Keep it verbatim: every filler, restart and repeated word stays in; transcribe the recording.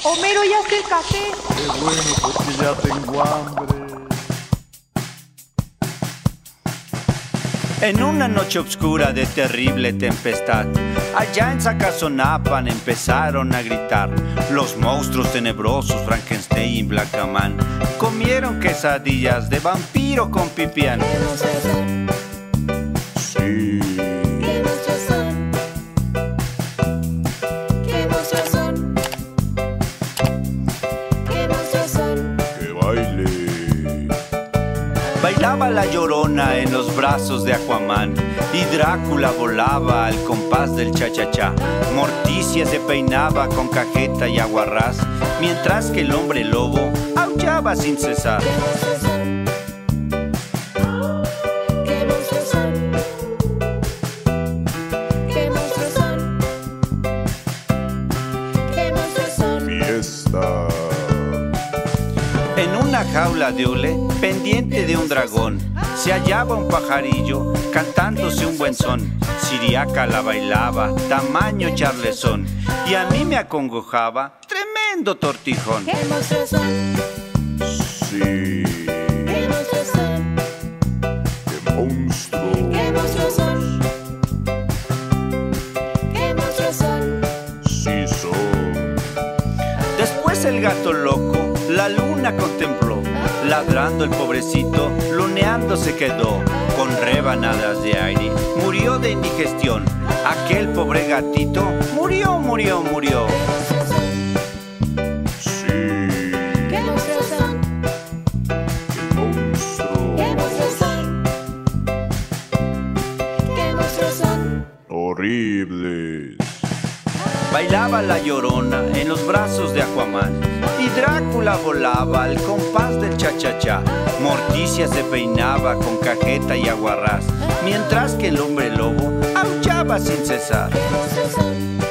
Homero, ya está el café. Qué bueno, porque ya tengo hambre. En una noche oscura de terrible tempestad, allá en Sacazonapan empezaron a gritar. Los monstruos tenebrosos, Frankenstein y Blackaman, comieron quesadillas de vampiro con pipián. Sí. ¿Qué monstruos son? ¿Qué monstruos son? ¿Qué monstruos son? Que baile. Bailaba la Llorona en los brazos de Aquaman y Drácula volaba al compás del cha-cha-cha. Morticia se peinaba con cajeta y aguarrás, mientras que el hombre lobo aullaba sin cesar. ¿Qué monstruos son? ¿Qué monstruos son? ¿Qué monstruos son? ¿Qué monstruos son? Fiesta. En una jaula de hule, pendiente de un dragón, se hallaba un pajarillo cantándose un buen son. Siriaca la bailaba, tamaño charlesón, y a mí me acongojaba tremendo tortijón. ¿Qué monstruos son? Sí. ¿Qué monstruos son? Qué monstruo. ¿Qué monstruos son? ¿Qué monstruos son? Sí son. Después el gato loco la luna contempló, ladrando el pobrecito, luneando se quedó. Con rebanadas de aire, murió de indigestión. Aquel pobre gatito murió, murió, murió. Sí. ¿Qué monstruos son? Qué monstruo. ¿Qué monstruos son? ¿Qué monstruos son? Horribles. Bailaba la Llorona en los brazos de Aquaman y Drácula volaba al compás del cha-cha-cha. Morticia se peinaba con cajeta y aguarrás, mientras que el hombre lobo aullaba sin cesar. ¿Qué monstruos son?